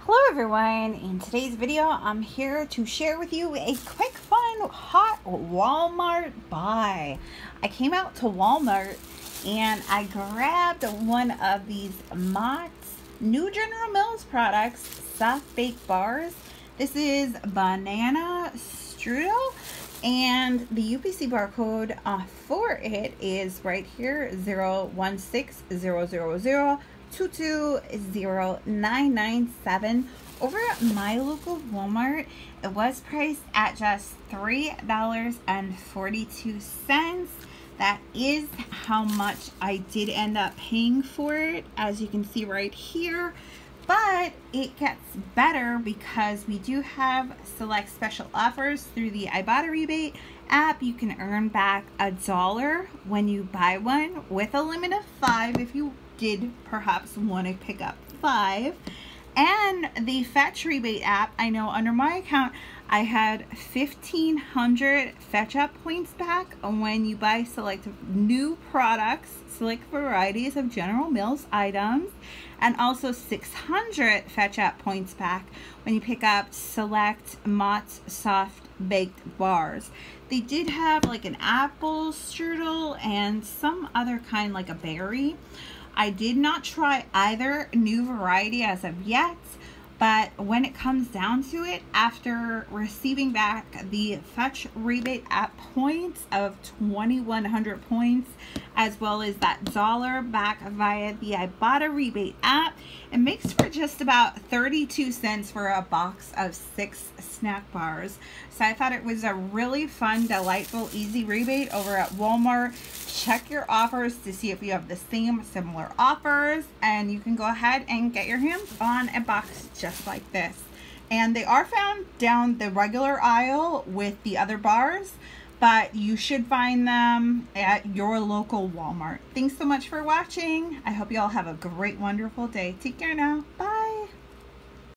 Hello everyone, in today's video I'm here to share with you a quick fun hot Walmart buy. I came out to Walmart and I grabbed one of these Mott's new General Mills products, soft baked bars. This is banana strudel and the UPC barcode for it is right here, 016000220997. Over at my local Walmart, it was priced at just $3.42. That is how much I did end up paying for it, as you can see right here. But it gets better because we do have select special offers through the iBotta rebate app. You can earn back $1 when you buy one with a limit of 5 if you did perhaps want to pick up 5. And the Fetch rebate app, I know under my account I had 1,500 Fetch App points back when you buy select new products, select varieties of General Mills items, and also 600 Fetch App points back when you pick up select Mott's soft baked bars. They did have like an apple strudel and some other kind like a berry. I did not try either new variety as of yet, but when it comes down to it, after receiving back the Fetch rebate app points of 2,100 points, as well as that $1 back via the iBotta rebate app, it makes for just about 32 cents for a box of 6 snack bars. So I thought it was a really fun, delightful, easy rebate over at Walmart. Check your offers to see if you have the same similar offers, and you can go ahead and get your hands on a box just like this. And they are found down the regular aisle with the other bars, but you should find them at your local Walmart. Thanks so much for watching. I hope you all have a great, wonderful day. Take care now. Bye.